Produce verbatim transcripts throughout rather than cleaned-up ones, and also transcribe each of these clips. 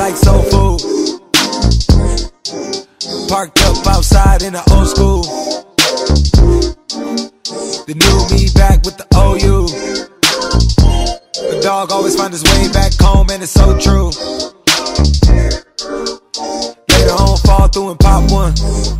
like soul food. Parked up outside in the old school. The new me back with the O U. The dog always find his way back home, and it's so true. Later on, fall through and pop one.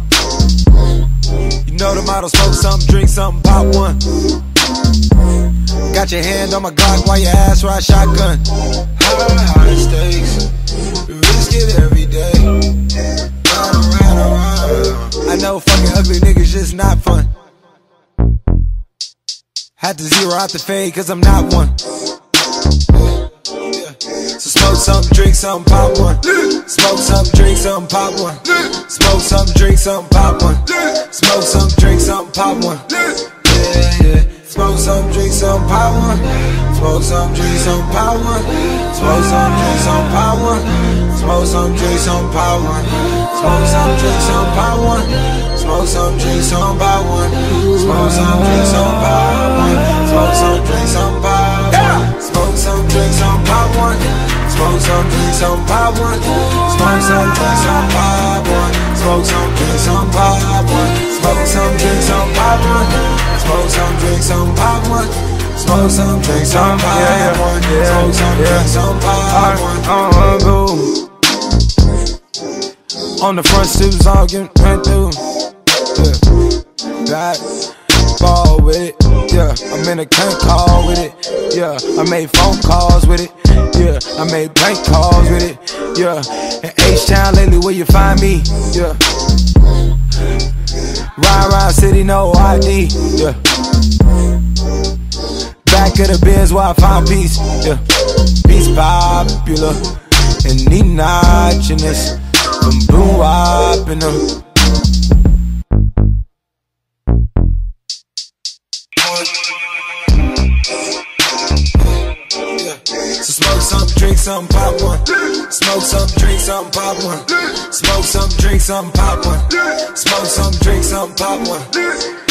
You know the motto, smoke something, drink something, pop one. Got your hand on my Glock while your ass ride shotgun. High, high stakes, we risk it every day. Ride around, around. I know fucking ugly niggas just not fun. Had to zero out the fade cause I'm not one. So smoke something, drink something, pop one. Smoke something, drink something, pop one. Smoke something, drink something, pop one. Smoke something, drink something, pop one. Yeah, yeah. Smoke some, drink some, pop one. Smoke some, drink some, pop one. Smoke some, drink some, pop one. Smoke some, drink some, pop one. Smoke some, drink some, pop one. Smoke some, drink some, pop one. Smoke some, drink some, pop one. Smoke some, drink some, pop one. Smoke some, drink some, pop one. Smoke some, drink some, pop one. Smoke some, drink some, pop one. Smoke some, drink some, pop one. Smoke some, drink some, pop one. Smoke some, drink some, pop one. Smoke some, drink some, pop one. Smoke some, drink some, pop one. Uh, go. On the front steps, all getting ran through. Yeah, got ball with it. Yeah, I'm in a can't call with it. Yeah, I made phone calls with it. Yeah, I made bank calls with it. Yeah, in H-Town lately, where you find me? Yeah. Ride around city, no I D, yeah. Back of the Benz where I found peace, yeah. Peace popular, and need notchiness from blue up in them. So smoke something, drink something, pop one. Smoke something, drink something, pop one. Smoke something, drink something, pop one. Smoke something, drink something, pop one.